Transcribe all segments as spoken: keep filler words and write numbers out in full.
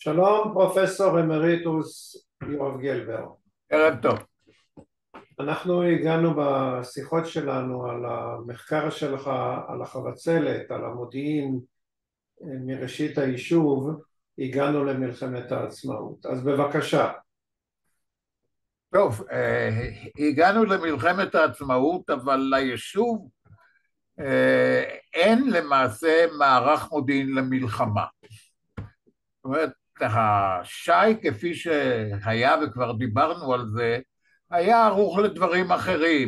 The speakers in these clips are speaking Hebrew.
שלום פרופסור אמריטוס יואב גלבר. ערב טוב. אנחנו הגענו בשיחות שלנו על המחקר שלך על החבצלת, על המודיעין מראשית היישוב, הגענו למלחמת העצמאות. אז בבקשה. טוב, הגענו למלחמת העצמאות, אבל ליישוב אין למעשה מערך מודיעין למלחמה. זאת אומרת, השי כפי שהיה וכבר דיברנו על זה, היה ערוך לדברים אחרים,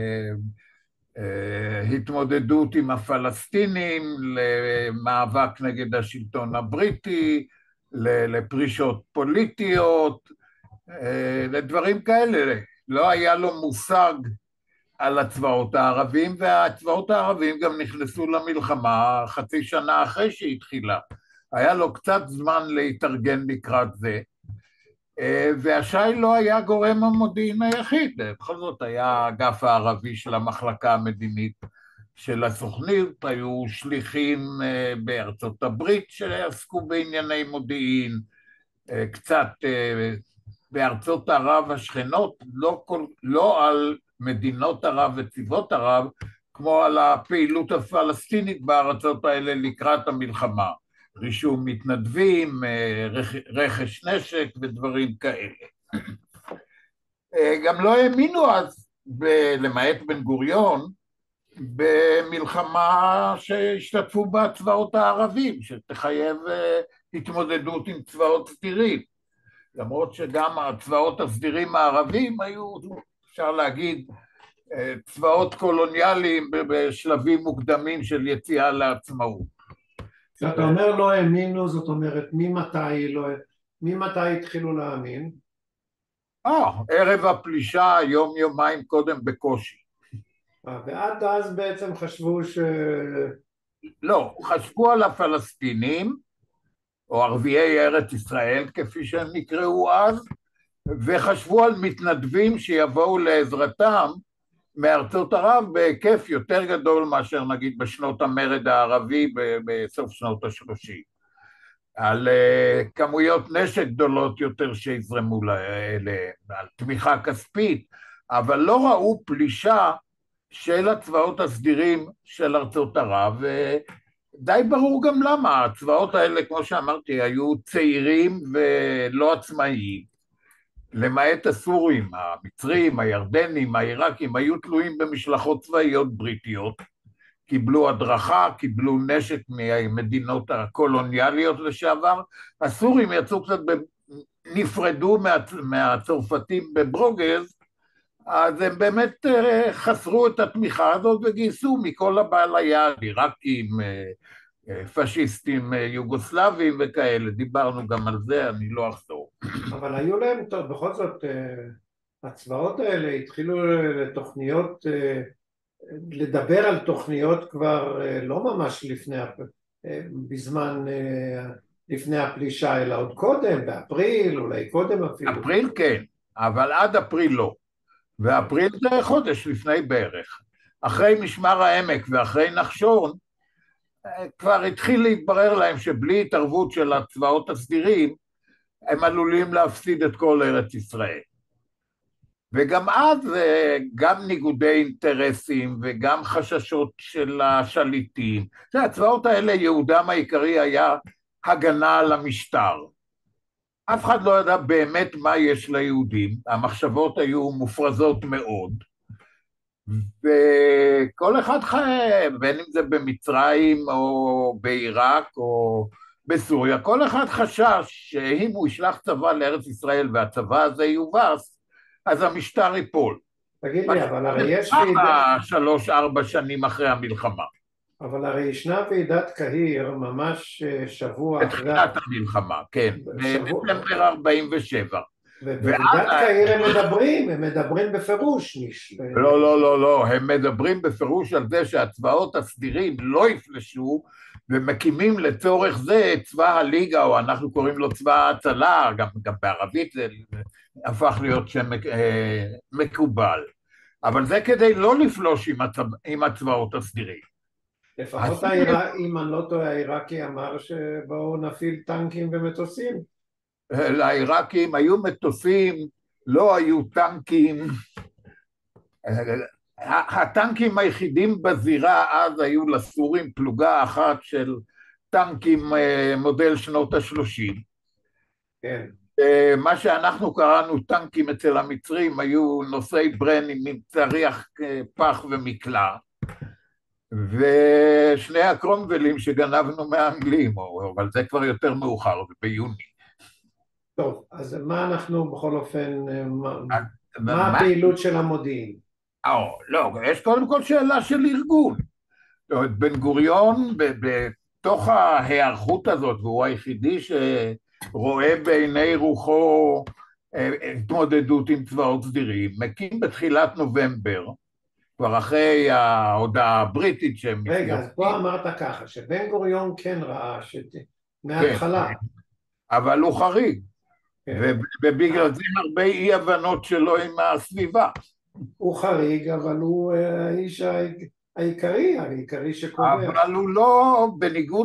להתמודדות עם הפלסטינים, למאבק נגד השלטון הבריטי, לפרישות פוליטיות, לדברים כאלה. לא היה לו מושג על הצבאות הערבים, והצבאות הערבים גם נכנסו למלחמה חצי שנה אחרי שהתחילה. היה לו קצת זמן להתארגן לקראת זה, והשי לא היה גורם המודיעין היחיד, בכל זאת היה האגף הערבי של המחלקה המדינית של הסוכנות, היו שליחים בארצות הברית שעסקו בענייני מודיעין, קצת בארצות ערב השכנות, לא, כל, לא על מדינות ערב וצבאות ערב, כמו על הפעילות הפלסטינית בארצות האלה לקראת המלחמה. רישום מתנדבים, רכש נשק ודברים כאלה. גם לא האמינו אז, למעט בן גוריון, במלחמה שהשתתפו בה צבאות הערבים, שתחייב התמודדות עם צבאות סדירים. למרות שגם הצבאות הסדירים הערבים היו, אפשר להגיד, צבאות קולוניאליים בשלבים מוקדמים של יציאה לעצמאות. כשאתה אומר לא האמינו, זאת אומרת, ממתי, לא, ממתי התחילו להאמין? אה, ערב הפלישה, יום יומיים קודם בקושי. אה, ועד אז בעצם חשבו ש... לא, חשבו על הפלסטינים, או ערביי ארץ ישראל, כפי שהם נקראו אז, וחשבו על מתנדבים שיבואו לעזרתם מארצות ערב בהיקף יותר גדול מאשר נגיד בשנות המרד הערבי בסוף שנות השלושים. על כמויות נשק גדולות יותר שיזרמו להם, על תמיכה כספית, אבל לא ראו פלישה של הצבאות הסדירים של ארצות ערב, ודי ברור גם למה. הצבאות האלה, כמו שאמרתי, היו צעירים ולא עצמאיים. למעט הסורים, המצרים, הירדנים, העיראקים, היו תלויים במשלחות צבאיות בריטיות, קיבלו הדרכה, קיבלו נשק מהמדינות הקולוניאליות לשעבר. הסורים יצאו קצת, נפרדו מה, מהצרפתים בברוגז, אז הם באמת חסרו את התמיכה הזאת וגייסו מכל הבעל היד, עיראקים, פשיסטים יוגוסלבים וכאלה, דיברנו גם על זה, אני לא אחזור. אבל היו להם, טוב, בכל זאת, הצבאות האלה התחילו לתוכניות, לדבר על תוכניות כבר לא ממש לפני, בזמן, לפני הפלישה, אלא עוד קודם, באפריל, אולי קודם אפילו. אפריל כן, אבל עד אפריל לא. ואפריל זה חודש לפני בערך. אחרי משמר העמק ואחרי נחשון, כבר התחיל להתברר להם שבלי התערבות של הצבאות הסדירים, הם עלולים להפסיד את כל ארץ ישראל. וגם אז, גם ניגודי אינטרסים וגם חששות של השליטים. הצבאות האלה, יהודם העיקרי היה הגנה על המשטר. אף אחד לא ידע באמת מה יש ליהודים, המחשבות היו מופרזות מאוד, וכל אחד חי, בין אם זה במצרים או בעיראק או בסוריה, כל אחד חשש שאם הוא ישלח צבא לארץ ישראל והצבא הזה יובס, אז המשטר ייפול. תגיד לי, אבל הרי יש ועידה... שלוש, ארבע שנים אחרי המלחמה. אבל הרי ישנה ועידת קהיר ממש שבוע... בתחילת המלחמה, כן. בספטמבר ארבעים ושבע. ובוועידת קהיר הם מדברים, הם מדברים בפירוש. לא, לא, לא, לא, הם מדברים בפירוש על זה שהצבאות הסדירים לא יפלשו, ומקימים לצורך זה צבא הליגה, או אנחנו קוראים לו צבא ההצלה, גם, גם בערבית זה הפך להיות שם מקובל. אבל זה כדי לא לפלוש עם, הצבא, עם הצבאות הסדירים. לפחות העיראק, אם אני לא טועה, העיראקי אמר שבואו נפעיל טנקים ומטוסים. לעיראקים היו מטוסים, לא היו טנקים. הטנקים היחידים בזירה אז היו לסורים פלוגה אחת של טנקים מודל שנות השלושים. כן. מה שאנחנו קראנו טנקים אצל המצרים היו נושאי ברנים עם צריח פח ומקלע, ושני הקרומבלים שגנבנו מהאנגלים, אבל זה כבר יותר מאוחר, זה ביוני. טוב, אז מה אנחנו בכל אופן, מה, מה, מה הפעילות של המודיעין? או, לא, יש קודם כל שאלה של ארגון. בן גוריון בתוך ההיערכות הזאת, והוא היחידי שרואה בעיני רוחו התמודדות עם צבאות סדירים, מקים בתחילת נובמבר, כבר אחרי ההודעה הבריטית שהם... רגע, אז פה אמרת ככה, שבן גוריון כן ראה שת... מההתחלה. כן, אבל הוא חריג, כן. ובגלל זה הרבה אי הבנות שלו עם הסביבה. הוא חריג, אבל הוא האיש העיקרי, העיקרי שקובע. אבל הוא לא, בניגוד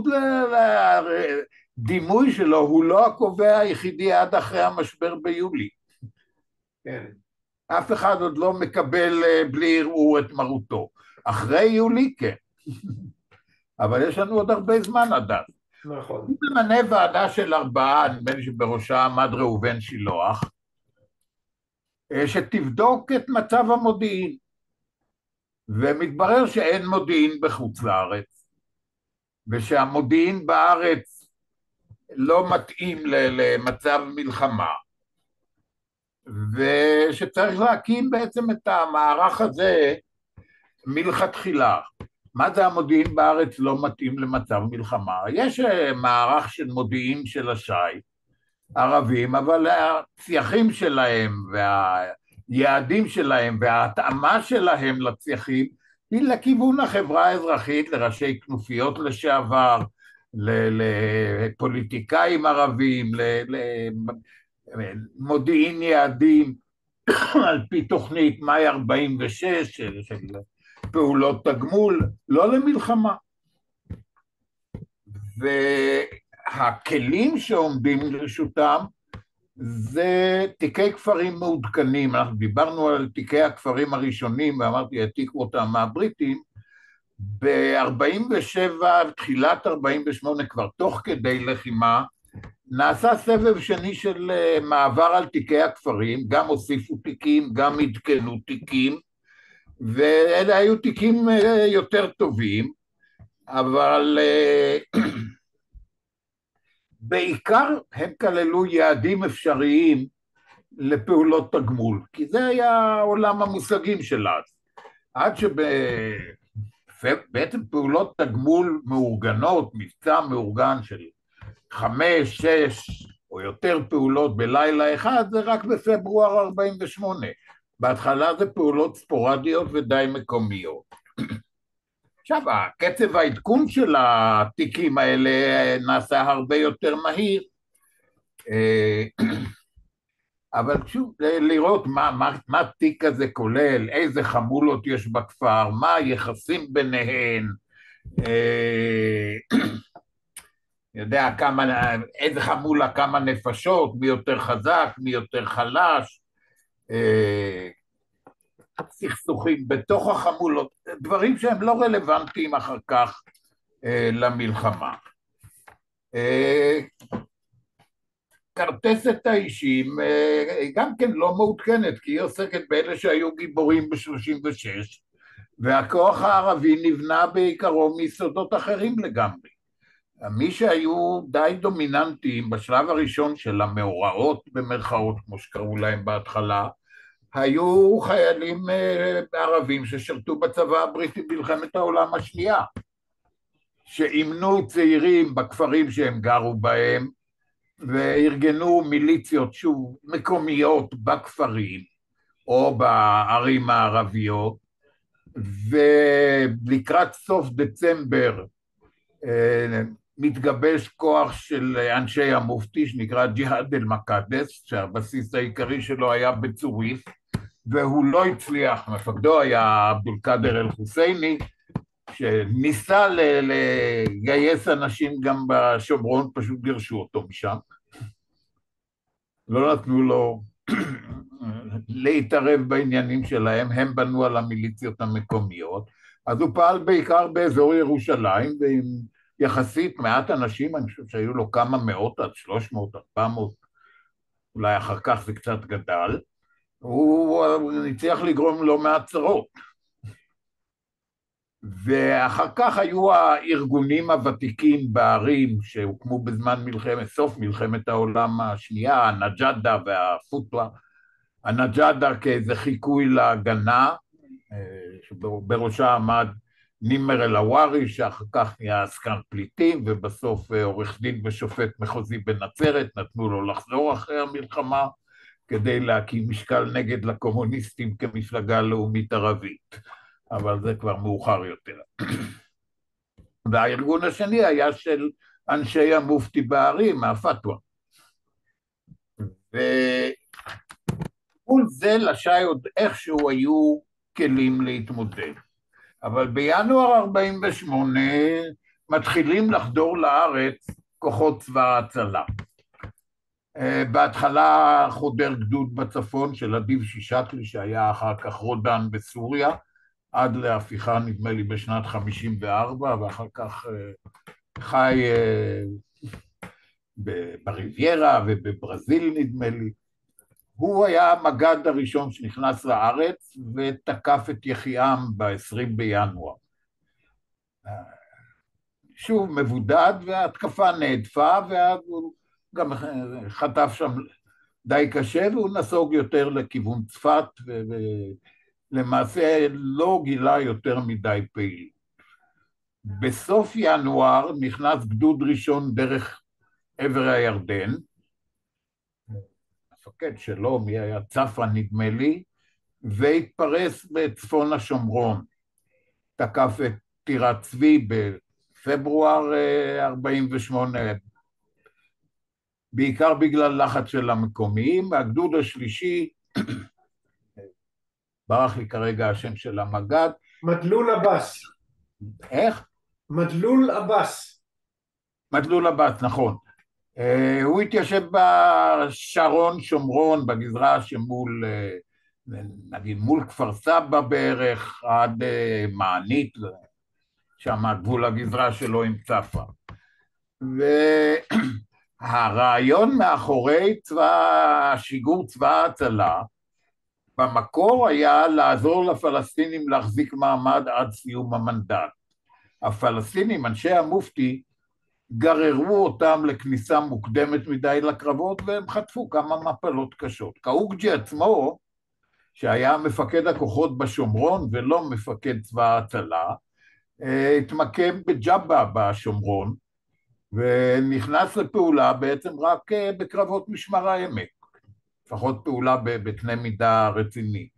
לדימוי שלו, הוא לא הקובע היחידי עד אחרי המשבר ביולי. כן. אף אחד עוד לא מקבל בלי ערעור את מרותו. אחרי יולי כן. אבל יש לנו עוד הרבה זמן עד אז. נכון. הוא ממנה ועדה של ארבעה, נדמה לי שבראשה עמד ראובן שילוח, שתבדוק את מצב המודיעין. ומתברר שאין מודיעין בחוץ לארץ, ושהמודיעין בארץ לא מתאים למצב מלחמה, ושצריך להקים בעצם את המערך הזה מלכתחילה. מה זה המודיעין בארץ לא מתאים למצב מלחמה? יש מערך של מודיעין של השי, ערבים, אבל הצייחים שלהם והיעדים שלהם וההתאמה שלהם לצייחים היא לכיוון החברה האזרחית, לראשי כנופיות לשעבר, לפוליטיקאים ערבים, למודיעין יעדים על פי תוכנית מאי ארבעים ושש של, של פעולות תגמול, לא למלחמה. והכלים שעומדים לרשותם זה תיקי כפרים מעודכנים. אנחנו דיברנו על תיקי הכפרים הראשונים ואמרתי העתיקו אותם מהבריטים. ב-ארבעים ושבע, תחילת ארבעים ושמונה, כבר תוך כדי לחימה, נעשה סבב שני של מעבר על תיקי הכפרים, גם הוסיפו תיקים, גם עדכנו תיקים, ואלה היו תיקים יותר טובים, אבל בעיקר הם כללו יעדים אפשריים לפעולות תגמול, כי זה היה עולם המושגים של אז. עד שבעצם פעולות תגמול מאורגנות, מבצע מאורגן של חמש, שש או יותר פעולות בלילה אחד, זה רק בפברואר ארבעים ושמונה. בהתחלה זה פעולות ספורדיות ודי מקומיות. עכשיו, קצב העדכון של התיקים האלה נעשה הרבה יותר מהיר, אבל שוב, לראות מה, מה, מה התיק הזה כולל, איזה חמולות יש בכפר, מה היחסים ביניהן, יודע כמה, איזה חמולה, כמה נפשות, מי יותר חזק, מי יותר חלש, סכסוכים בתוך החמולות, דברים שהם לא רלוונטיים אחר כך למלחמה. כרטסת האישים גם כן לא מעודכנת, כי היא עוסקת באלה שהיו גיבורים ב-שלושים ושש, והכוח הערבי נבנה בעיקרו מיסודות אחרים לגמרי. מי שהיו די דומיננטיים בשלב הראשון של המאורעות במרכאות, כמו שקראו להם בהתחלה, היו חיילים ערבים ששרתו בצבא הבריטי במלחמת העולם השנייה, שאימנו צעירים בכפרים שהם גרו בהם, וארגנו מיליציות שוב מקומיות בכפרים, או בערים הערביות, ולקראת סוף דצמבר מתגבש כוח של אנשי המופתי שנקרא ג'יהאד אל-מקדס, שהבסיס העיקרי שלו היה בצוריף, והוא לא הצליח, מפקדו היה עבד אל-קאדר אל-חוסייני, שניסה לגייס אנשים גם בשומרון, פשוט גירשו אותו משם. לא נתנו לו להתערב בעניינים שלהם, הם בנו על המיליציות המקומיות, אז הוא פעל בעיקר באזור ירושלים, ועם יחסית מעט אנשים, אני חושב שהיו לו כמה מאות עד שלוש מאות, ארבע מאות, אולי אחר כך זה קצת גדל, הוא הצליח לגרום לא מעט צרות. ואחר כך היו הארגונים הוותיקים בערים שהוקמו בזמן מלחמת, סוף מלחמת העולם השנייה, הנג'אדה והפוטווה, הנג'אדה כאיזה חיקוי להגנה, שבראשה עמד נימר אל-עווארי, שאחר כך נהיה עסקן פליטים, ובסוף עורך דין ושופט מחוזי בנצרת, נתנו לו לחזור אחרי המלחמה, כדי להקים משקל נגד לקומוניסטים כמפלגה לאומית ערבית, אבל זה כבר מאוחר יותר. והארגון השני היה של אנשי המופתי בערים, מהפתווה. ומול זה לשי עוד איכשהו היו כלים להתמודד. אבל בינואר ארבעים ושמונה מתחילים לחדור לארץ כוחות צבא ההצלה. בהתחלה חודר גדוד בצפון של אדיב שישקלי, שהיה אחר כך רודן בסוריה, עד להפיכה נדמה לי בשנת חמישים וארבע, ואחר כך חי בריביירה ובברזיל נדמה לי. הוא היה המג"ד הראשון שנכנס לארץ ותקף את יחיעם ב-עשרים בינואר. שוב מבודד, וההתקפה נהדפה, והוא גם חטף שם די קשה, והוא נסוג יותר לכיוון צפת, ולמעשה לא גילה יותר מדי פעיל. בסוף ינואר נכנס גדוד ראשון דרך עבר הירדן, המפקד שלו, מי היה צפרא נדמה לי, והתפרס בצפון השומרון, תקף את טירת צבי בפברואר ארבעים ושמונה, בעיקר בגלל לחץ של המקומיים. והגדוד השלישי, ברח לי כרגע השם של המג"ד. מדלול עבאס. איך? מדלול עבאס. מדלול עבאס, נכון. הוא התיישב בשרון שומרון, בגזרה שמול, נגיד, מול כפר סבא בערך, עד מענית, שם הגבול הגזרה שלו עם צפרא. והרעיון מאחורי צבא, שיגור צבא ההצלה, במקור היה לעזור לפלסטינים להחזיק מעמד עד סיום המנדט. הפלסטינים, אנשי המופתי, גררו אותם לכניסה מוקדמת מדי לקרבות, והם חטפו כמה מפלות קשות. קאוקג'י עצמו, שהיה מפקד הכוחות בשומרון ולא מפקד צבא ההצלה, התמקם בג'אבה בשומרון, ונכנס לפעולה בעצם רק בקרבות משמר העמק, לפחות פעולה בקנה מידה רציני.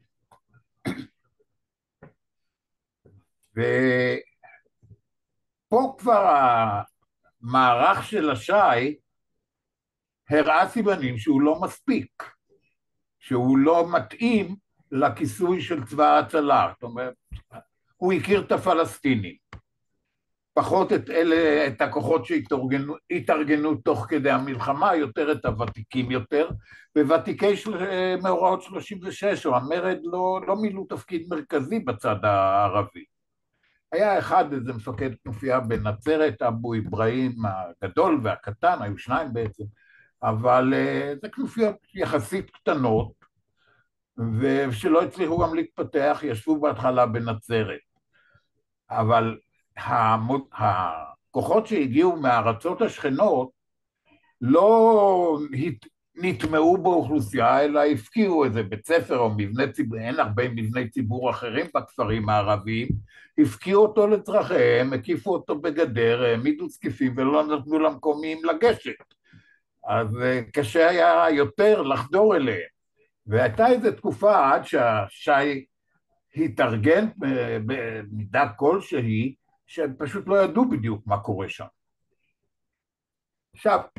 ופה כבר המערך של השי הראה סימנים שהוא לא מספיק, שהוא לא מתאים לכיסוי של צבא ההצלה. זאת אומרת, הוא הכיר את הפלסטינים, פחות את אלה, את הכוחות שהתארגנו, התארגנו תוך כדי המלחמה, יותר את הוותיקים יותר, וותיקי של, מאורעות שלושים ושש או המרד לא, לא מילאו תפקיד מרכזי בצד הערבי. היה אחד, איזה מפקד כנופיה בנצרת, אבו אברהים הגדול והקטן, היו שניים בעצם, אבל זה כנופיות יחסית קטנות, ושלא הצליחו גם להתפתח, ישבו בהתחלה בנצרת. אבל המוד, הכוחות שהגיעו מהארצות השכנות לא הת, נטמעו באוכלוסייה, אלא הפקיעו איזה בית ספר או מבנה ציבור, אין הרבה מבני ציבור אחרים בכפרים הערביים, הפקיעו אותו לצרכיהם, הקיפו אותו בגדר, העמידו זקיפים ולא נתנו למקומיים לגשת. אז קשה היה יותר לחדור אליהם. והייתה איזו תקופה עד שהשי התארגן במידה כלשהי, שהם פשוט לא ידעו בדיוק מה קורה שם. עכשיו,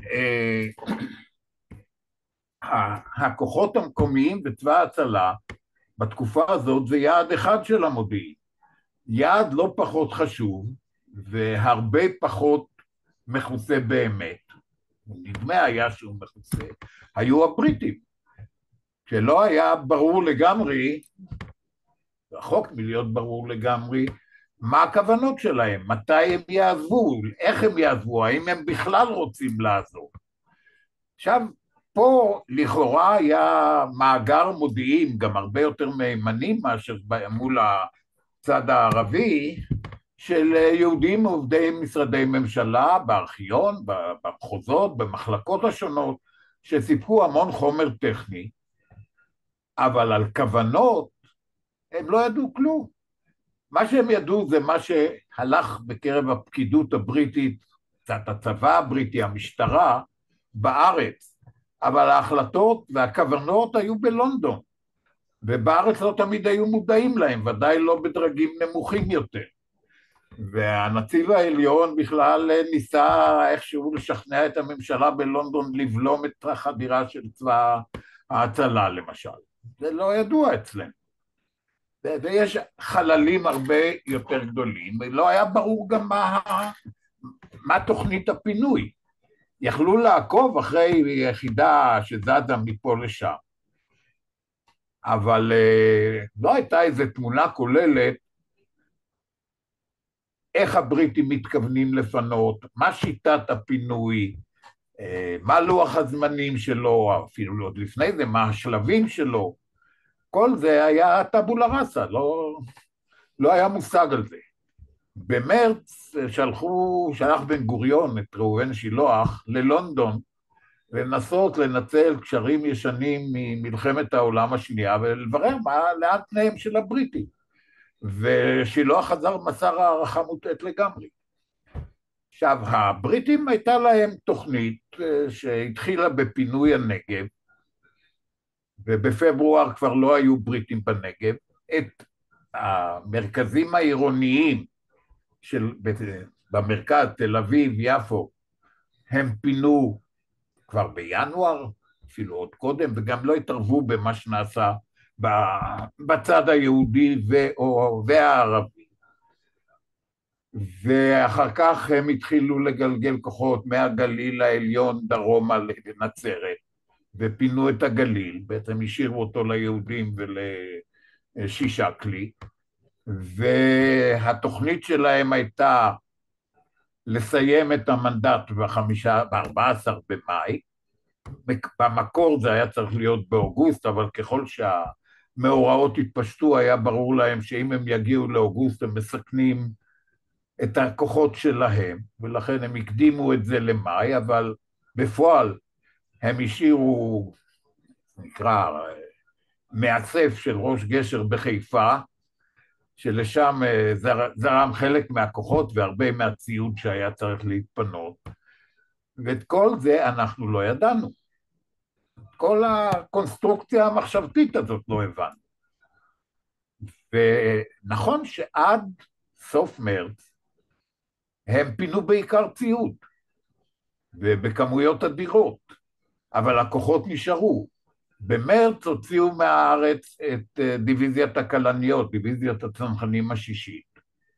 הכוחות המקומיים וצבא ההצלה בתקופה הזאת זה יעד אחד של המודיעין. יעד לא פחות חשוב והרבה פחות מכוסה באמת, נדמה היה שהוא מכוסה, היו הבריטים, שלא היה ברור לגמרי, רחוק מלהיות ברור לגמרי, מה הכוונות שלהם, מתי הם יעזבו, איך הם יעזבו, האם הם בכלל רוצים לעזוב. עכשיו, פה לכאורה היה מאגר מודיעין, גם הרבה יותר מהימנים מאשר מול הצד הערבי, של יהודים עובדי משרדי ממשלה, בארכיון, במחוזות, במחלקות השונות, שסיפקו המון חומר טכני, אבל על כוונות הם לא ידעו כלום. מה שהם ידעו זה מה שהלך בקרב הפקידות הבריטית, קצת הצבא הבריטי, המשטרה, בארץ, אבל ההחלטות והכוונות היו בלונדון, ובארץ לא תמיד היו מודעים להם, ודאי לא בדרגים נמוכים יותר. והנציב העליון בכלל ניסה איכשהו לשכנע את הממשלה בלונדון לבלום את החדירה של צבא ההצלה למשל. זה לא ידוע אצלם. ויש חללים הרבה יותר גדולים, ולא היה ברור גם מה, מה תוכנית הפינוי. יכלו לעקוב אחרי יחידה שזזה מפה לשם, אבל לא הייתה איזו תמונה כוללת איך הבריטים מתכוונים לפנות, מה שיטת הפינוי, מה לוח הזמנים שלו, אפילו עוד לפני זה, מה השלבים שלו, כל זה היה טבולה ראסה, לא, לא היה מושג על זה. במרץ שלחו, שלח בן גוריון את ראובן שילוח ללונדון, לנסות לנצל קשרים ישנים ממלחמת העולם השנייה, ולברר מה, לאן פניהם של הבריטים. ושילוח חזר מסר הערכה מוטעת לגמרי. עכשיו, הבריטים הייתה להם תוכנית שהתחילה בפינוי הנגב, ובפברואר כבר לא היו בריטים בנגב, את המרכזים העירוניים של, במרכז, תל אביב, יפו, הם פינו כבר בינואר, אפילו עוד קודם, וגם לא התערבו במה שנעשה בצד היהודי והערבי. ואחר כך הם התחילו לגלגל כוחות מהגליל העליון דרומה לנצרת, ופינו את הגליל, בעצם השאירו אותו ליהודים ולשישקלי, והתוכנית שלהם הייתה לסיים את המנדט ב-ארבעה עשר במאי, במקור זה היה צריך להיות באוגוסט, אבל ככל שהמאורעות התפשטו היה ברור להם שאם הם יגיעו לאוגוסט הם מסכנים את הכוחות שלהם, ולכן הם הקדימו את זה למאי, אבל בפועל הם השאירו, נקרא, מאסף של ראש גשר בחיפה, שלשם זרם חלק מהכוחות והרבה מהציוד שהיה צריך להתפנות, ואת כל זה אנחנו לא ידענו. כל הקונסטרוקציה המחשבתית הזאת לא הבנו. ונכון שעד סוף מרץ הם פינו בעיקר ציוד, ובכמויות אדירות, אבל הכוחות נשארו. במרץ הוציאו מהארץ את דיוויזיית הכלניות, דיוויזיית הצנחנים השישית,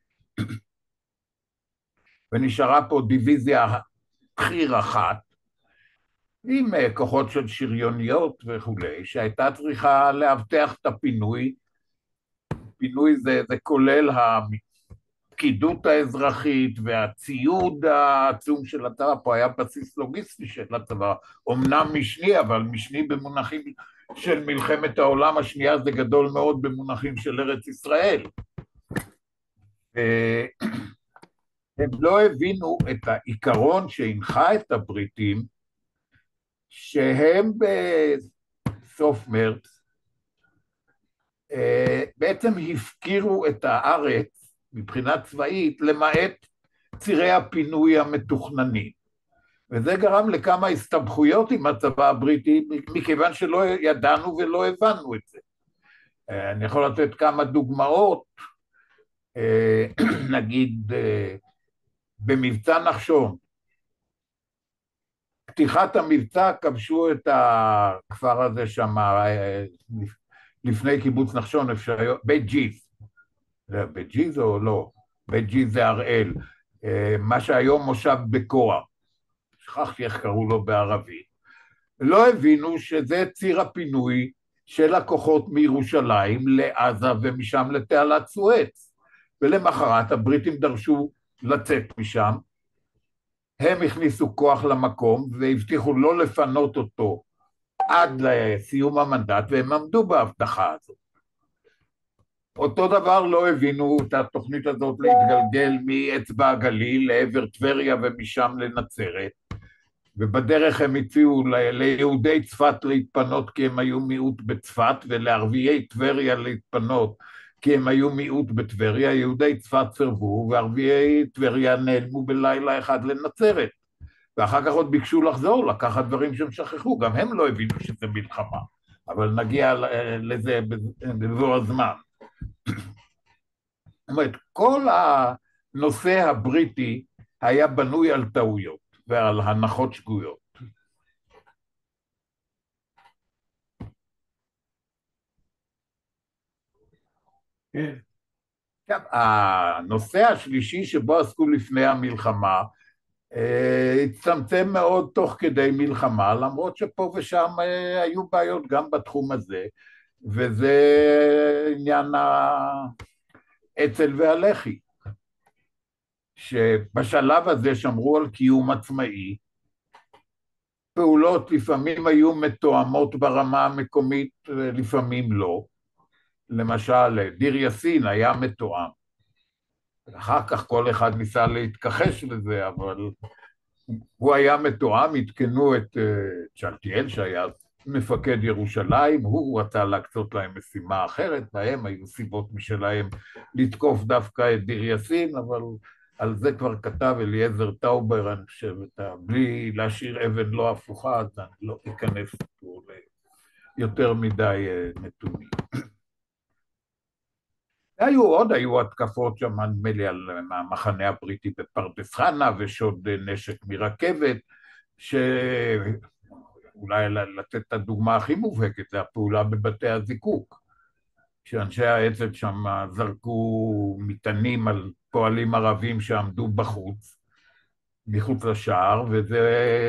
ונשארה פה דיוויזיה חי"ר אחת, עם כוחות של שריוניות וכולי, שהייתה צריכה לאבטח את הפינוי. פינוי זה, זה כולל הפקידות האזרחית והציוד העצום של הצבא, פה היה בסיס לוגיסטי של הצבא, אמנם משני, אבל משני במונחים של מלחמת העולם השנייה, זה גדול מאוד במונחים של ארץ ישראל. הם לא הבינו את העיקרון שהנחה את הבריטים, שהם בסוף מרץ בעצם הפקירו את הארץ מבחינה צבאית למעט צירי הפינוי המתוכננים. וזה גרם לכמה הסתבכויות עם הצבא הבריטי, מכיוון שלא ידענו ולא הבנו את זה. אני יכול לתת כמה דוגמאות, נגיד במבצע נחשון, פתיחת המבצע כבשו את הכפר הזה שם, לפני קיבוץ נחשון, בית ג'יז. בית ג'יז או לא? בית ג'יז זה הראל, מה שהיום מושב בקוע, שכחתי איך קראו לו בערבית, לא הבינו שזה ציר הפינוי של הכוחות מירושלים לעזה ומשם לתעלת סואץ. ולמחרת הבריטים דרשו לצאת משם, הם הכניסו כוח למקום והבטיחו לא לפנות אותו עד לסיום המנדט, והם עמדו בהבטחה הזאת. אותו דבר לא הבינו את התוכנית הזאת להתגלגל מאצבע הגליל לעבר טבריה ומשם לנצרת, ובדרך הם הציעו ליהודי צפת להתפנות כי הם היו מיעוט בצפת, ולערביי טבריה להתפנות כי הם היו מיעוט בטבריה. יהודי צפת סרבו, וערביי טבריה נעלמו בלילה אחד לנצרת, ואחר כך עוד ביקשו לחזור, לקחת דברים שהם שכחו, גם הם לא הבינו שזה מלחמה, אבל נגיע לזה בזו הזמן. זאת אומרת, כל הנושא הבריטי היה בנוי על טעויות ועל הנחות שגויות. כן. עכשיו, הנושא השלישי שבו עסקו לפני המלחמה, הצטמצם מאוד תוך כדי מלחמה, למרות שפה ושם היו בעיות גם בתחום הזה, וזה עניין האצ"ל והלח"י, שבשלב הזה שמרו על קיום עצמאי, פעולות לפעמים היו מתואמות ברמה המקומית, לפעמים לא. למשל, דיר יאסין היה מתואם. אחר כך כל אחד ניסה להתכחש לזה, אבל הוא היה מתואם, התקנו את צ'לטיאל שהיה מפקד ירושלים, הוא רצה להקצות להם משימה אחרת, להם היו סיבות משלהם לתקוף דווקא את דיר יאסין, אבל על זה כבר כתב אליעזר טאובר, אני חושב, בלי להשאיר אבן לא הפוכה, אז אני לא אכנס פה ליותר מדי נתונים. היו עוד, היו התקפות שם, נדמה לי, על המחנה הבריטי בפרדס חנה, ושוד נשק מרכבת, שאולי לתת את הדוגמה הכי מובהקת, זה הפעולה בבתי הזיקוק, שאנשי האצ"ל שם זרקו מטענים על פועלים ערבים שעמדו בחוץ, מחוץ לשער, וזה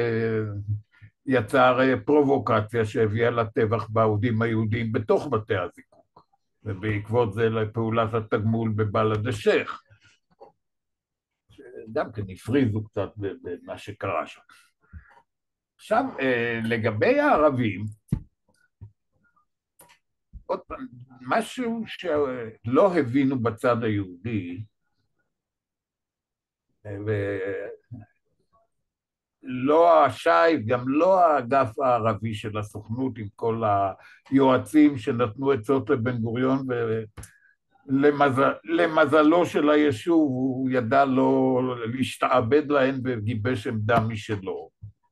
יצר פרובוקציה שהביאה לטבח באוהדים היהודים בתוך בתי הזיקוק. ובעקבות זה לפעולת התגמול בבלד א-שייח. גם כן הפריזו קצת במה שקרה שם. עכשיו, לגבי הערבים, עוד פעם, משהו שלא הבינו בצד היהודי, ולא השי, גם לא האגף הערבי של הסוכנות, עם כל היועצים שנתנו עצות לבן גוריון, ולמזלו של היישוב, הוא ידע לא להשתעבד להן וגיבש עמדה משלו.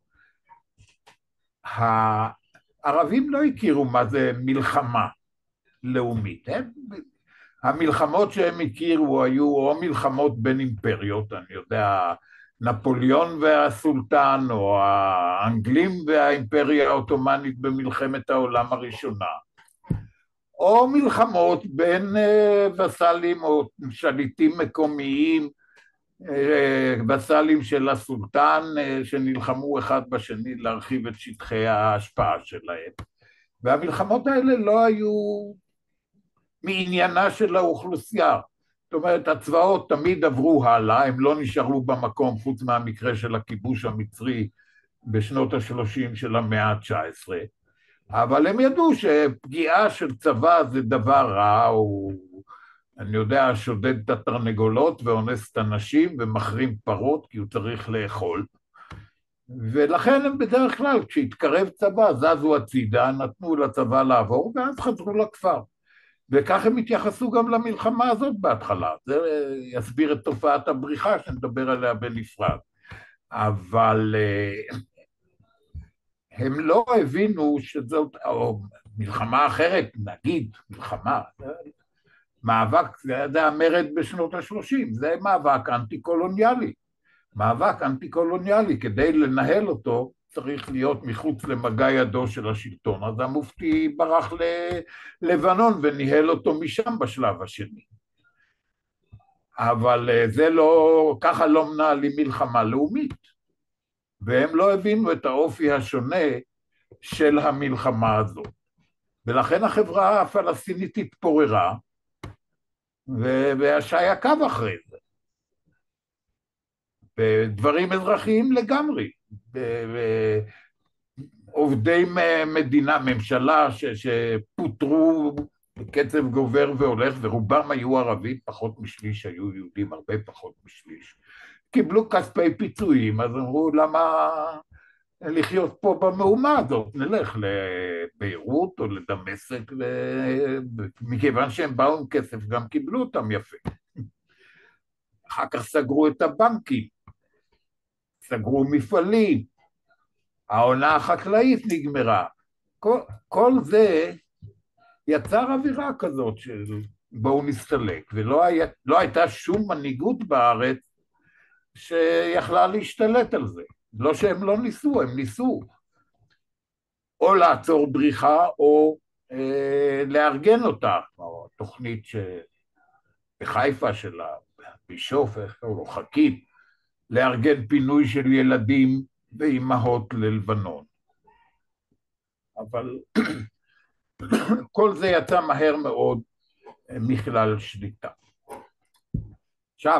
הערבים לא הכירו מה זה מלחמה לאומית. הם, המלחמות שהם הכירו היו או מלחמות בין אימפריות, אני יודע, נפוליאון והסולטן, או האנגלים והאימפריה האוטומנית במלחמת העולם הראשונה, או מלחמות בין וסלים או שליטים מקומיים, וסלים של הסולטן, שנלחמו אחד בשני להרחיב את שטחי ההשפעה שלהם. והמלחמות האלה לא היו מעניינה של האוכלוסייה. זאת אומרת, הצבאות תמיד עברו הלאה, הם לא נשארו במקום, חוץ מהמקרה של הכיבוש המצרי בשנות ה-שלושים של המאה ה-תשע עשרה, אבל הם ידעו שפגיעה של צבא זה דבר רע, או אני יודע, שודד את התרנגולות ואונס את הנשים ומחרים פרות, כי הוא צריך לאכול, ולכן הם בדרך כלל, כשהתקרב צבא, זזו הצידה, נתנו לצבא לעבור, ואז חזרו לכפר. וכך הם התייחסו גם למלחמה הזאת בהתחלה. זה יסביר את תופעת הבריחה שנדבר עליה בנפרד. אבל הם לא הבינו שזאת, או מלחמה אחרת, נגיד, מלחמה, מאבק, זה המרד בשנות ה-שלושים, זה מאבק אנטי-קולוניאלי. מאבק אנטי-קולוניאלי, כדי לנהל אותו, צריך להיות מחוץ למגע ידו של השלטון, אז המופתי ברח ללבנון וניהל אותו משם בשלב השני. אבל זה לא, ככה לא מנהלים מלחמה לאומית. והם לא הבינו את האופי השונה של המלחמה הזאת. ולכן החברה הפלסטינית התפוררה, והשי עקב אחרי זה. בדברים אזרחיים לגמרי. עובדי מדינה, ממשלה ש, שפוטרו בקצב גובר והולך, ורובם היו ערבים, פחות משליש, היו יהודים הרבה פחות משליש. קיבלו כספי פיצויים, אז אמרו למה לחיות פה במהומה הזאת, נלך לביירות או לדמשק, מכיוון שהם באו עם כסף גם קיבלו אותם יפה. אחר כך סגרו את הבנקים, סגרו מפעלים, העונה החקלאית נגמרה. כל, כל זה יצר אווירה כזאת של בואו נסתלק, ולא היה, לא הייתה שום מנהיגות בארץ שיכלה להשתלט על זה. לא שהם לא ניסו, הם ניסו. או לעצור בריחה, או אה, לארגן אותה. או תוכנית בחיפה של הבישוף, או חכים, לארגן פינוי של ילדים ואימהות ללבנון. אבל כל זה יצא מהר מאוד מכלל שליטה. עכשיו,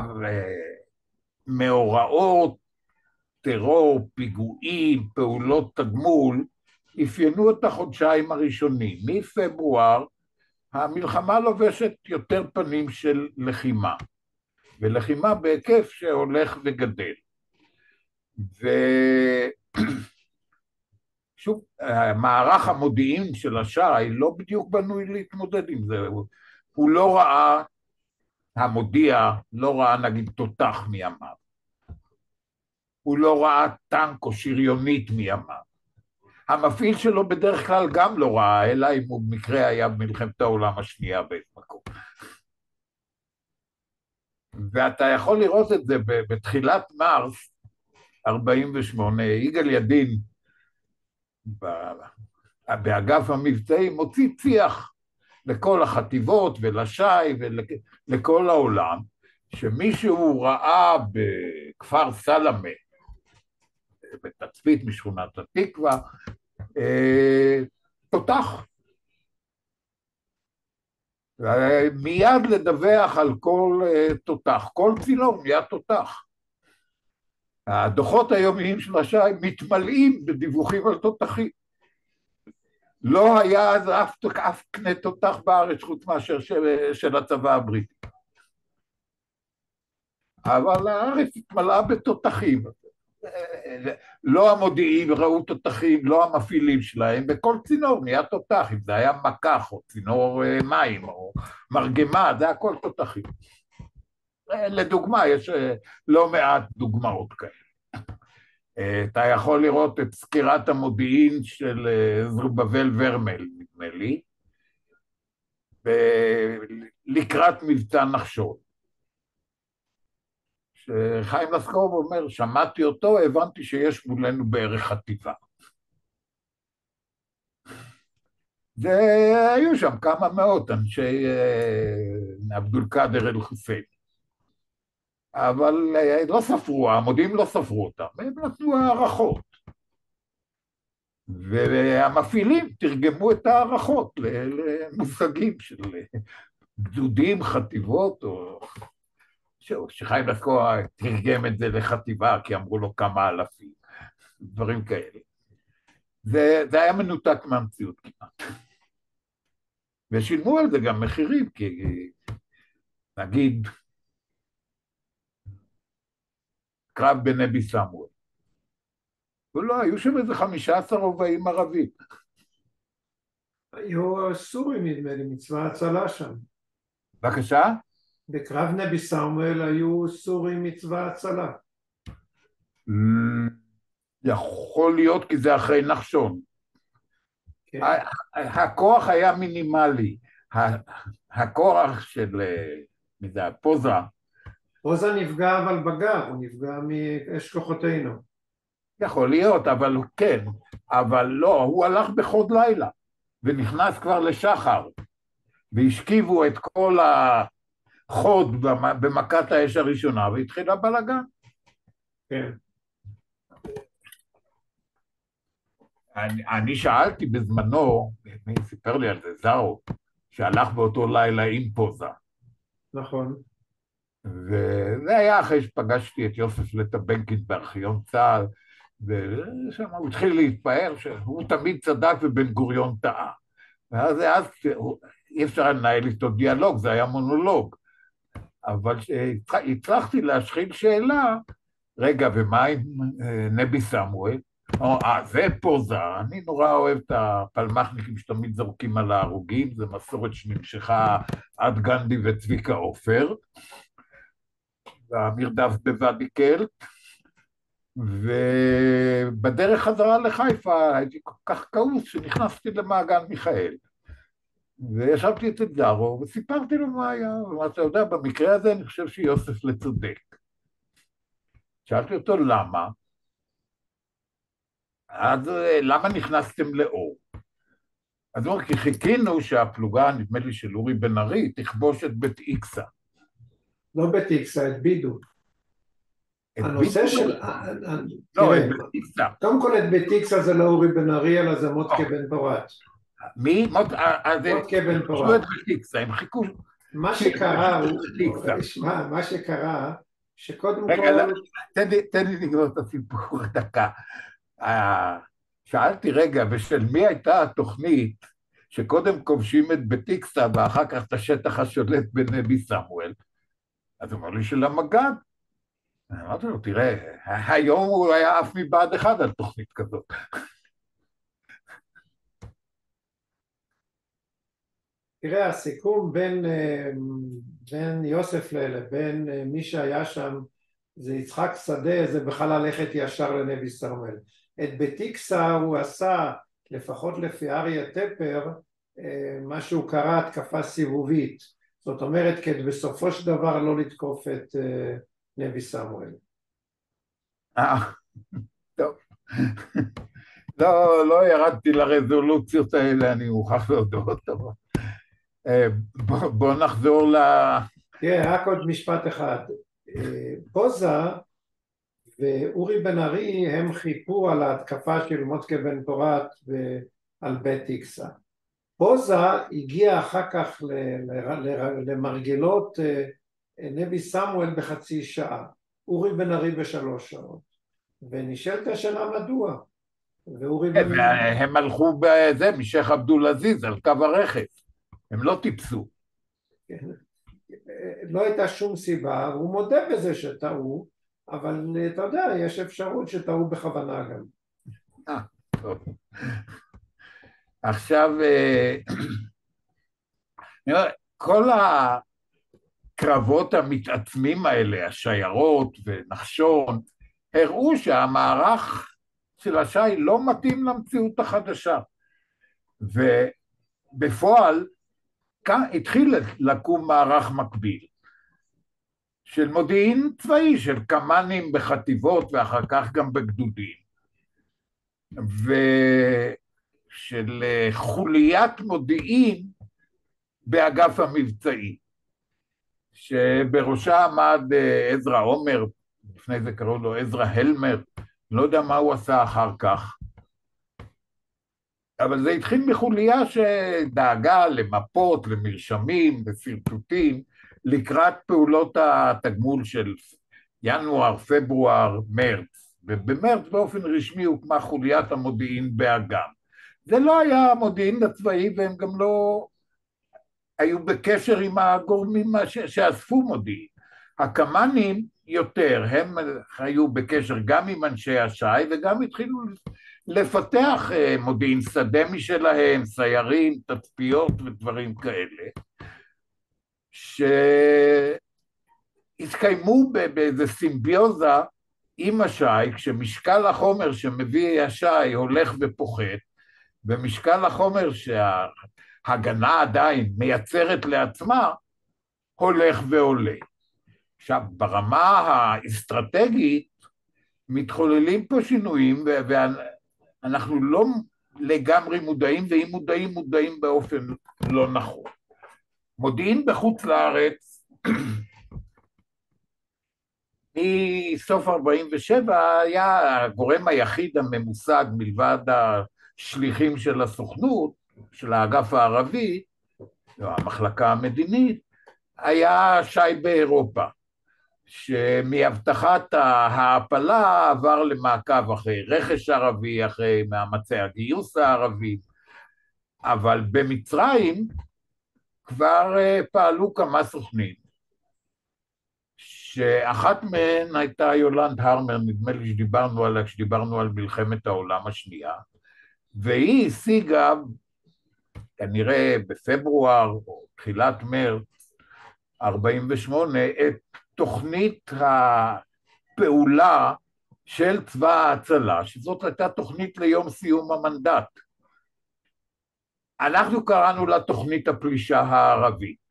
מאורעות, טרור, פיגועים, פעולות תגמול, אפיינו את החודשיים הראשונים. מפברואר המלחמה לובשת יותר פנים של לחימה, ולחימה בהיקף שהולך וגדל. ושוב, מערך המודיעין של השי לא בדיוק בנוי להתמודד עם זה. הוא לא ראה, המודיע לא ראה נגיד תותח מימיו. הוא לא ראה טנק או שריונית מימיו. המפעיל שלו בדרך כלל גם לא ראה, אלא אם הוא במקרה היה במלחמת העולם השנייה באיזה מקום. ואתה יכול לראות את זה בתחילת מרס ארבעים ושמונה, יגאל ידין באגף המבצעי מוציא צי"ח לכל החטיבות ולשי ולכל העולם, שמישהו ראה בכפר סלמה, בתצפית משכונת התקווה, תותח. מיד לדווח על כל תותח, כל צינור מיד תותח. הדוחות היומיים של השי מתמלאים בדיווחים על תותחים. לא היה אז אף, אף קנה תותח בארץ חוץ מאשר של, של הצבא הבריטי. אבל הארץ התמלאה בתותחים. לא המודיעין ראו תותחים, לא המפעילים שלהם, בכל צינור נהיה תותח, אם זה היה מקח או צינור מים או מרגמה, זה הכל תותחים. לדוגמה, יש לא מעט דוגמאות כאלה. אתה יכול לראות את סקירת המודיעין של זרובבל ורמל, נדמה לי, לקראת מבצע נחשון. שחיים לסקוב אומר, שמעתי אותו, הבנתי שיש מולנו בערך חטיבה. והיו שם כמה מאות אנשי עבדול קאדר אל-חוסיין. אבל לא ספרו, המודיעים לא ספרו אותם, הם נתנו הערכות. והמפעילים תרגמו את הערכות למושגים של גדודים, חטיבות, או... שחיים לסקוב תרגם את זה לחטיבה, כי אמרו לו כמה אלפים, דברים כאלה. זה, זה היה מנותק מהמציאות כמעט. ושילמו על זה גם מחירים, כי נגיד, קרב בנבי סמואל. ולא, היו שם איזה חמישה עשר רובעים ערבים. היו סורים, נדמה לי, מצבא הצלה שם. בבקשה? בקרב נבי סמואל היו סורים מצבא הצלה. יכול להיות, כי זה אחרי נחשון. כן. הכוח היה מינימלי. הכוח של, מזה, פוזה, פוזה נפגע אבל בגב, הוא נפגע מאש כוחותינו. יכול להיות, אבל כן, אבל לא, הוא הלך בחוד לילה, ונכנס כבר לשחר, והשכיבו את כל החוד במכת האש הראשונה, והתחיל הבלגן. כן. אני, אני שאלתי בזמנו, מי סיפר לי על זה, זאו, שהלך באותו לילה עם פוזה. נכון. וזה היה אחרי שפגשתי את יוסף לטבנקין בארכיון צה"ל, ושם הוא התחיל להתפאר שהוא תמיד צדק ובן גוריון טעה. ואז אז, אי אפשר לנהל איתו דיאלוג, זה היה מונולוג. אבל הצלחתי להשחיל שאלה, רגע, ומה עם אה, נבי סמואל? אה, זה פוזה, אני נורא אוהב את הפלמחניקים שתמיד זורקים על ההרוגים, זו מסורת שנמשכה עד גנדי וצביקה עופר, והמרדף בוואדי קלט, ובדרך חזרה לחיפה הייתי כל כך כעוס שנכנסתי למעגן מיכאל. וישבתי אצל זארו וסיפרתי לו מה היה, ומה אתה יודע, במקרה הזה אני חושב שיוסף לצודק. שאלתי אותו למה, אז למה נכנסתם לאור? אז הוא אומר, כי חיכינו שהפלוגה, נדמה לי של אורי בן ארי, תכבוש את בית איקסה. לא בטיקסה, את בידו. את הנושא בידו? של... לא, את תראה, בית איקסה. קודם כל את בטיקסה זה לא אורי בן ארי, אלא זה מוטקה בן פורת. מי? מוטקה בן חיכו פורת. את בית איקסה, הם חיכו... מה שקרה הוא... שמע, מה שקרה, שקודם רגע, כל... תן לי לגמור את הסיפור דקה. שאלתי, רגע, ושל מי הייתה התוכנית שקודם כובשים את בית איקסה ואחר כך את השטח השולט בנבי סמואל? אז הוא אמר לי של המג"ד. אמרתי לו, תראה, היום הוא היה אף מבעד אחד על תוכנית כזאת. תראה, הסיכום בין, בין יוסף לבין מי שהיה שם, זה יצחק שדה, זה בכלל ללכת ישר לנבי סמואל. את בטיקסה הוא עשה, לפחות לפי אריה טפר, מה שהוא קרא התקפה סיבובית. זאת אומרת, כדי בסופו של דבר לא לתקוף את נבי סמואל. אה, טוב. לא, לא ירדתי לרזולוציות האלה, אני מוכרח להודות, אבל... בוא, בוא נחזור ל... תראה, רק עוד משפט אחד. פוזה ואורי בן ארי הם חיפו על ההתקפה של מוטקה בן פורת על בית איקסה. פוזה הגיע אחר כך למרגלות נבי סמואל בחצי שעה, אורי בן ארי בשלוש שעות, ונשאלת השאלה מדוע. הם הלכו בזה, משייח עבדול עזיז, על קו הרכב, הם לא טיפסו. לא הייתה שום סיבה, הוא מודה בזה שטעו, אבל אתה יודע, יש אפשרות שטעו בכוונה גם. אה, טוב. עכשיו, כל הקרבות המתעצמים האלה, השיירות ונחשון, הראו שהמערך של השי לא מתאים למציאות החדשה. ובפועל, כאן התחיל לקום מערך מקביל, של מודיעין צבאי, של קמ"נים בחטיבות ואחר כך גם בגדודים, ושל חוליית מודיעין באגף המבצעי, שבראשה עמד עזרא עומר, לפני זה קראו לו עזרא הלמר, לא יודע מה הוא עשה אחר כך, אבל זה התחיל מחוליה שדאגה למפות, למרשמים, לסרטוטים, לקראת פעולות התגמול של ינואר, פברואר, מרץ, ובמרץ באופן רשמי הוקמה חוליית המודיעין באג"ם. זה לא היה המודיעין הצבאי, והם גם לא היו בקשר עם הגורמים שאספו מודיעין. הקמ"נים יותר, הם היו בקשר גם עם אנשי השי, וגם התחילו לפתח מודיעין שדה משלהם, סיירים, תצפיות ודברים כאלה, שהתקיימו באיזו סימביוזה עם השי, כשמשקל החומר שמביא השי הולך ופוחת, ומשקל החומר שההגנה עדיין מייצרת לעצמה, הולך ועולה. עכשיו, ברמה האסטרטגית, מתחוללים פה שינויים, ואנחנו לא לגמרי מודעים, ואם מודעים, מודעים באופן לא נכון. מודיעין בחוץ לארץ, מסוף ארבעים ושבע היה הגורם היחיד הממוסד מלבד השליחים של הסוכנות, של האגף הערבי, המחלקה המדינית, היה שי באירופה, שמהבטחת ההעפלה עבר למעקב אחרי רכש ערבי, אחרי מאמצי הגיוס הערבי, אבל במצרים כבר פעלו כמה סוכנים, שאחת מהן הייתה יולנד הרמר, נדמה לי שדיברנו עליה כשדיברנו על מלחמת העולם השנייה, והיא השיגה כנראה בפברואר או תחילת מרץ ארבעים ושמונה את תוכנית הפעולה של צבא ההצלה, שזאת הייתה תוכנית ליום סיום המנדט. אנחנו קראנו לה תוכנית הפלישה הערבית.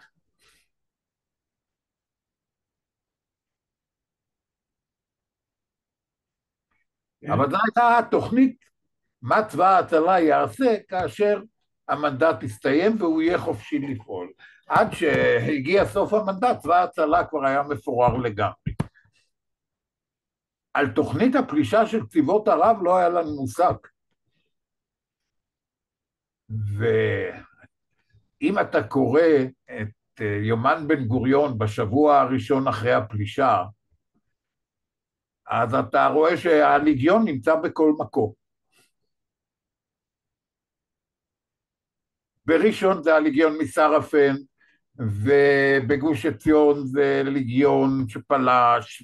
אבל זו הייתה התוכנית, מה צבא ההצלה יעשה כאשר המנדט יסתיים והוא יהיה חופשי לפעול. עד שהגיע סוף המנדט, צבא ההצלה כבר היה מפורר לגמרי. על תוכנית הפלישה של צבאות ערב לא היה לנו מושג. ואם אתה קורא את יומן בן גוריון בשבוע הראשון אחרי הפלישה, אז אתה רואה שהליגיון נמצא בכל מקום. בראשון זה הליגיון מסרפן, ובגוש עציון זה ליגיון שפלש,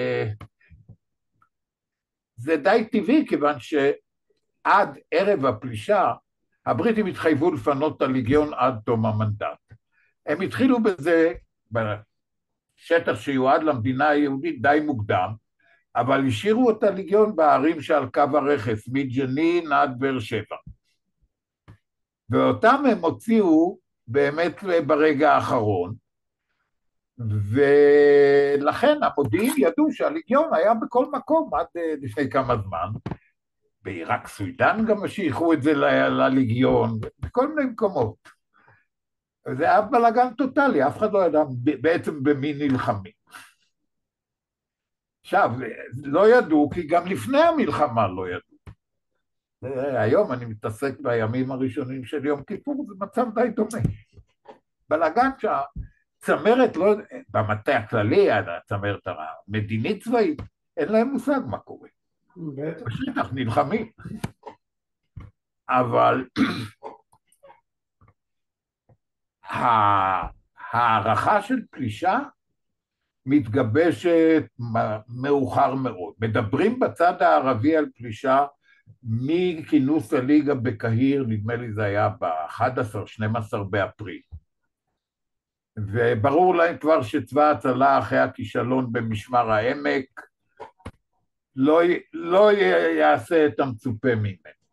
וזה די טבעי, כיוון שעד ערב הפלישה, הבריטים התחייבו לפנות את הליגיון עד תום המנדט. הם התחילו בזה בשטח שיועד למדינה היהודית די מוקדם, אבל השאירו את הליגיון בערים שעל קו הרכס, מג'נין עד באר שבע. ואותם הם הוציאו באמת ברגע האחרון, ולכן המודיעין ידעו שהליגיון היה בכל מקום עד לפני כמה זמן. בעיראק סודן גם שייכו את זה לליגיון, בכל מיני מקומות. זה היה בלגן טוטלי, אף אחד לא ידע בעצם במי נלחמים. עכשיו, לא ידעו, כי גם לפני המלחמה לא ידעו. היום אני מתעסק בימים הראשונים של יום כיפור, זה מצב די דומה. בלגן שהצמרת לא, במטה הכללי, הצמרת המדינית צבאית, אין להם מושג מה קורה. בשטח נלחמים. אבל הערכה של פלישה מתגבשת מאוחר מאוד. מדברים בצד הערבי על פלישה מכינוס הליגה בקהיר, נדמה לי זה היה ב-אחד עשר שנים עשר באפריל. וברור להם כבר שצבא ההצלה אחרי הכישלון במשמר העמק לא, לא יעשה את המצופה ממנו.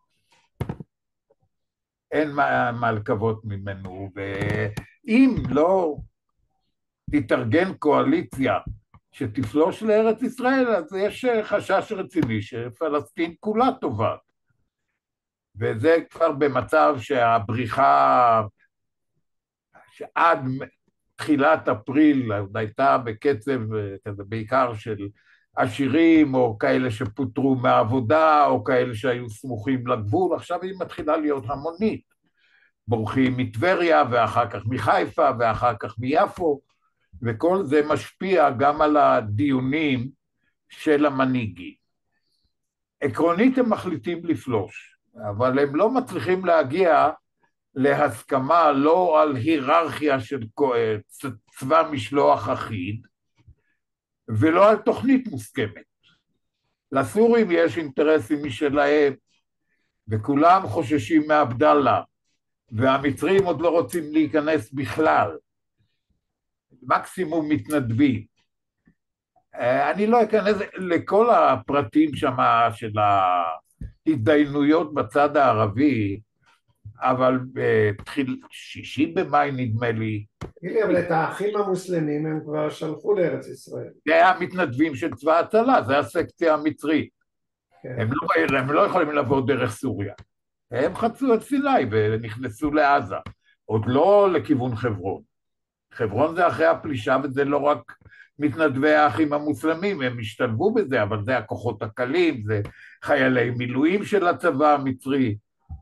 אין מה, מה לקוות ממנו, ואם לא תתארגן קואליציה שתפלוש לארץ ישראל, אז יש חשש רציני שפלסטין כולה טובעת. וזה כבר במצב שהבריחה שעד תחילת אפריל הייתה בקצב כזה בעיקר של עשירים, או כאלה שפוטרו מהעבודה, או כאלה שהיו סמוכים לגבול, עכשיו היא מתחילה להיות המונית. בורחים מטבריה, ואחר כך מחיפה, ואחר כך מיפו, וכל זה משפיע גם על הדיונים של המנהיגים. עקרונית הם מחליטים לפלוש, אבל הם לא מצליחים להגיע להסכמה לא על היררכיה של צבא משלוח אחיד, ולא על תוכנית מוסכמת. לסורים יש אינטרסים משלהם, וכולם חוששים מעבדאללה, והמצרים עוד לא רוצים להיכנס בכלל. מקסימום מתנדבים. אני לא אכנס לכל הפרטים שמה של ההתדיינויות בצד הערבי, אבל בתחיל שישי במאי נדמה לי. תגידי, אבל את האחים המוסלמים הם כבר שלחו לארץ ישראל. זה המתנדבים של צבא הצלה, זה הסקציה המצרית. כן. הם, לא, הם לא יכולים לבוא דרך סוריה. הם חצו את סיני ונכנסו לעזה, עוד לא לכיוון חברון. חברון זה אחרי הפלישה, וזה לא רק מתנדבי האחים המוסלמים, הם השתלבו בזה, אבל זה הכוחות הקלים, זה חיילי מילואים של הצבא המצרי.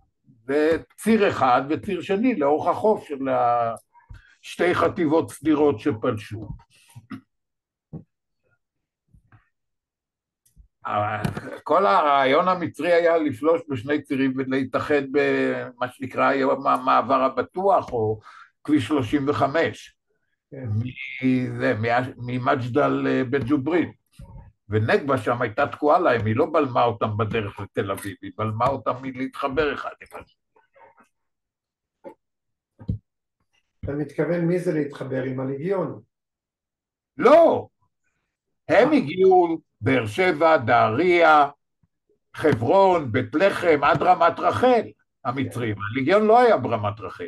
זה ציר אחד וציר שני לאורך החוף של שתי חטיבות סדירות שפלשו. כל הרעיון המצרי היה לפלוש בשני צירים ולהתאחד במה שנקרא היום המעבר הבטוח או כביש שלושים וחמש, ממג'דל בן ג'וברין. ונגבה שם הייתה תקועה להם, היא לא בלמה אותם בדרך לתל אביב, היא בלמה אותם מלהתחבר אחד אחד. אתה מתכוון מי זה להתחבר עם הליגיון? לא, הם הגיעו באר שבע, דהריה, חברון, בית לחם, עד רמת רחל, המצרים. הליגיון לא היה ברמת רחל.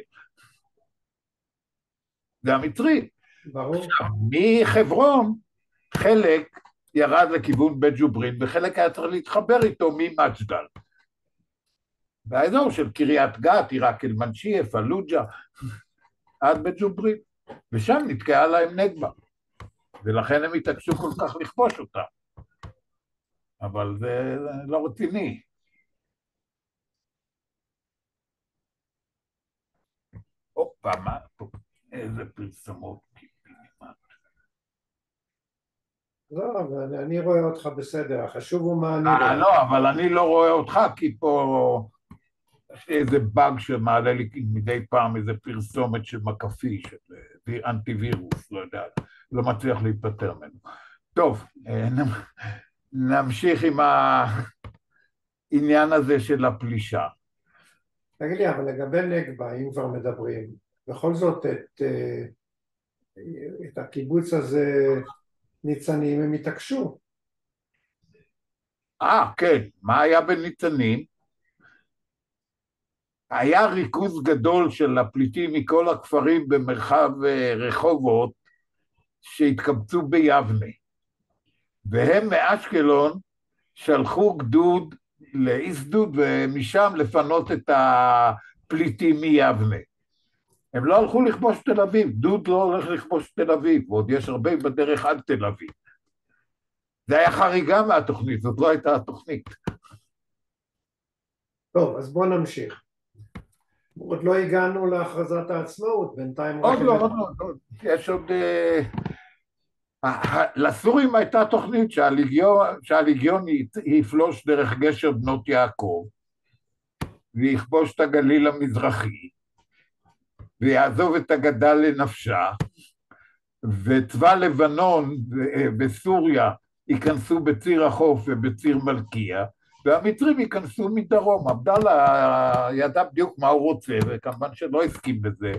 זה המצרים. ברור. עכשיו, מחברון, חלק ירד לכיוון בית ג'וברין, וחלק היה צריך להתחבר איתו ממג'דל. באזור של קריית גת, עיראק אל-מנשיה, פלוג'ה, עד בית ג'וברין. ושם נתקעה להם נגבה. ולכן הם התעקשו כל כך לכבוש אותה. אבל זה לא רציני. הופה, מה פה? איזה פרסמות. לא, אבל אני רואה אותך בסדר, החשוב הוא מה אני רואה. רואה. לא, אבל אני לא רואה אותך, כי פה יש לי איזה באג שמעלה לי מדי פעם איזה פרסומת של מקפיא, של אנטי-וירוס, לא יודע, לא מצליח להיפטר ממנו. טוב, נמשיך עם העניין הזה של הפלישה. תגיד לי, אבל לגבי נגבה, אם כבר מדברים, בכל זאת את, את הקיבוץ הזה ניצנים הם התעקשו. אה, כן, מה היה בניצנים? היה ריכוז גדול של הפליטים מכל הכפרים במרחב רחובות שהתקבצו ביבנה. והם מאשקלון שלחו גדוד לאיסדוד ומשם לפנות את הפליטים מיבנה. הם לא הלכו לכבוש תל אביב, דוד לא הולך לכבוש תל אביב, ועוד יש הרבה בדרך עד תל אביב. זה היה חריגה מהתוכנית, זאת לא הייתה התוכנית. טוב, אז בואו נמשיך. עוד לא הגענו להכרזת העצמאות, בינתיים... עוד לא, עוד לא, יש עוד... לסורים הייתה תוכנית שהליגיון יפלוש דרך גשר בנות יעקב, ויכבוש את הגליל המזרחי, ויעזוב את הגדה לנפשה, וצבא לבנון וסוריה ייכנסו בציר החוף ובציר מלכיה, והמצרים ייכנסו מדרום. עבדאללה ידע בדיוק מה הוא רוצה, וכמובן שלא הסכים בזה,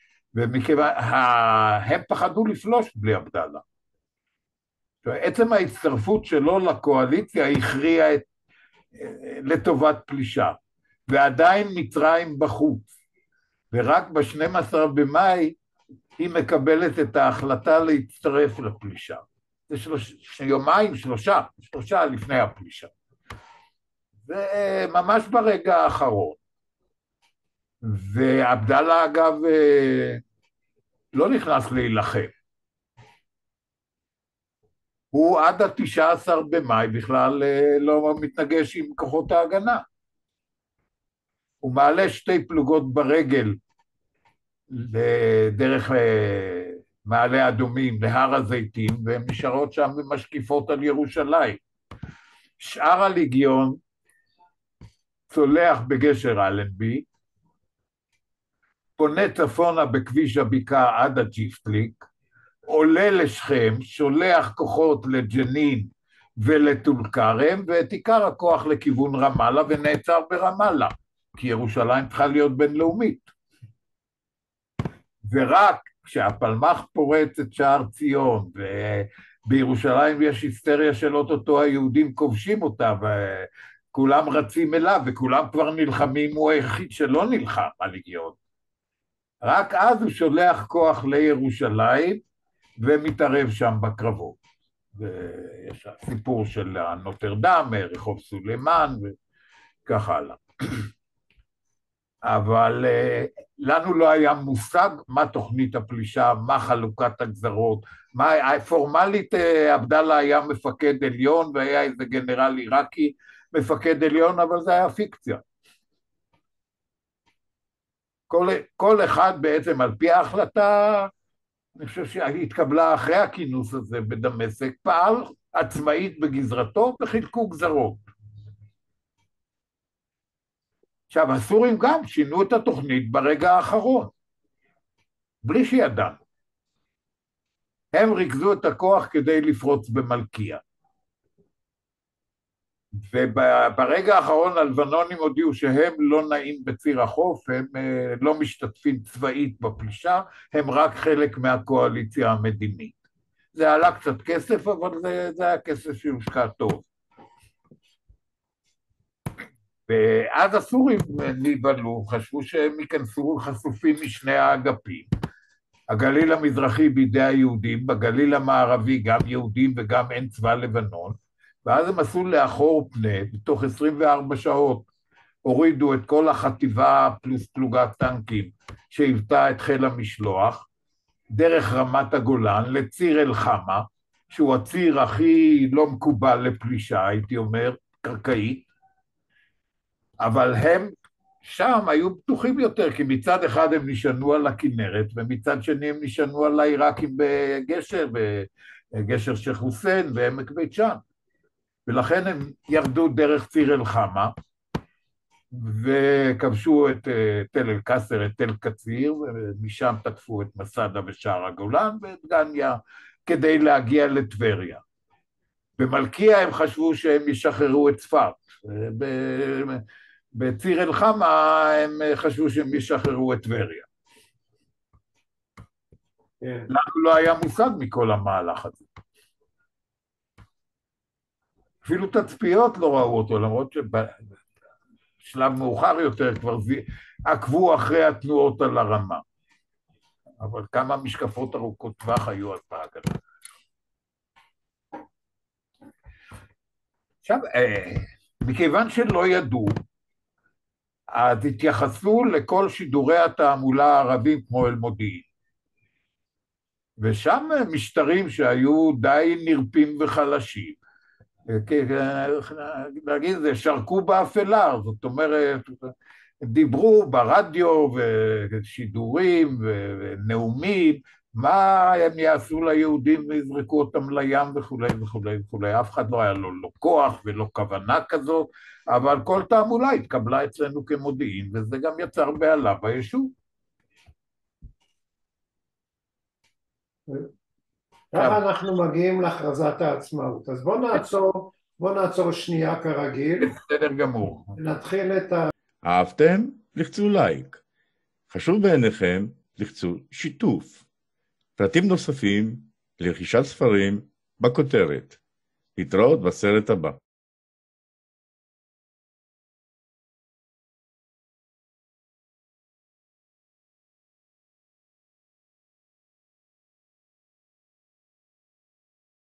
והם פחדו לפלוש בלי עבדאללה. עצם ההצטרפות שלו לקואליציה הכריעה את, לטובת פלישה, ועדיין מצרים בחוץ, ורק ב-שנים עשר במאי היא מקבלת את ההחלטה להצטרף לפלישה. זה שלוש, יומיים, שלושה, שלושה לפני הפלישה. וממש ברגע האחרון. ועבדאללה אגב לא נכנס להילחם. הוא עד ה-תשעה עשר במאי בכלל לא מתנגש עם כוחות ההגנה. הוא מעלה שתי פלוגות ברגל דרך מעלה אדומים להר הזיתים, והן נשארות שם ומשקיפות על ירושלים. שאר הליגיון צולח בגשר אלנבי, פונה צפונה בכביש הבקעה עד הג'יפטליק, עולה לשכם, שולח כוחות לג'נין ולטול כרם, ואת עיקר הכוח לכיוון רמאללה, ונעצר ברמאללה, כי ירושלים צריכה להיות בינלאומית. ורק כשהפלמ"ח פורץ את שער ציון, ובירושלים יש היסטריה של אוטוטו היהודים כובשים אותה, וכולם רצים אליו, וכולם כבר נלחמים, הוא היחיד שלא נלחם הליגיון. רק אז הוא שולח כוח לירושלים, ומתערב שם בקרבות. ויש סיפור של נוטרדם, רחוב סולימן, וכך הלאה. אבל לנו לא היה מושג מה תוכנית הפלישה, מה חלוקת הגזרות, מה, פורמלית עבדאללה היה מפקד עליון, והיה איזה גנרל עיראקי מפקד עליון, אבל זה היה פיקציה. כל, כל אחד בעצם על פי ההחלטה, אני חושב שהתקבלה אחרי הכינוס הזה בדמשק, פעל עצמאית בגזרתו וחילקו גזרות. עכשיו, הסורים גם שינו את התוכנית ברגע האחרון, בלי שידענו. הם ריכזו את הכוח כדי לפרוץ במלכיה. וברגע האחרון הלבנונים הודיעו שהם לא נעים בציר החוף, הם לא משתתפים צבאית בפלישה, הם רק חלק מהקואליציה המדינית. זה עלה קצת כסף, אבל זה, זה היה כסף שהושקע טוב. ואז הסורים נבהלו, חשבו שהם ייכנסו חשופים משני האגפים. הגליל המזרחי בידי היהודים, בגליל המערבי גם יהודים וגם אין צבא לבנון, ואז הם עשו לאחור פנה, בתוך עשרים וארבע שעות הורידו את כל החטיבה פלוס פלוגת טנקים שהיוותה את חיל המשלוח, דרך רמת הגולן לציר אל-חמה, שהוא הציר הכי לא מקובל לפלישה, הייתי אומר, קרקעית, אבל הם שם היו פתוחים יותר, כי מצד אחד הם נשענו על הכנרת, ומצד שני הם נשענו על העיראקים בגשר, בגשר שייח' חוסיין ועמק בית שאן. ולכן הם ירדו דרך ציר אל-חמה, וכבשו את תל אל-קסר, את תל קציר, ומשם תקפו את מסדה ושער הגולן ואת גניה, כדי להגיע לטבריה. במלכיה הם חשבו שהם ישחררו את צפת. בציר אל-חמה הם חשבו שהם ישחררו את טבריה. לנו לא היה מושג מכל המהלך הזה. אפילו תצפיות לא ראו אותו, למרות שבשלב מאוחר יותר כבר עקבו אחרי התנועות על הרמה. אבל כמה משקפות ארוכות טווח היו אז בהגנה. עכשיו, מכיוון שלא ידעו, אז התייחסו לכל שידורי התעמולה הערבים כמו אל מודיעין. ושם משטרים שהיו די נרפים וחלשים, נגיד זה שרקו באפלה, זאת אומרת, דיברו ברדיו ושידורים ונאומים, מה הם יעשו ליהודים ויזרקו אותם לים וכולי וכולי וכולי, אף אחד לא היה לו לא כוח ולא כוונה כזאת, אבל כל תעמולה התקבלה אצלנו כמודיעין, וזה גם יצר בעלה ביישוב. ככה אנחנו מגיעים להכרזת העצמאות, אז בוא נעצור, בוא נעצור שנייה כרגיל. בסדר גמור. נתחיל את ה... אהבתם? לחצו לייק. חשוב בעיניכם, לחצו שיתוף. פרטים נוספים לרכישת ספרים בכותרת. להתראות בסרט הבא.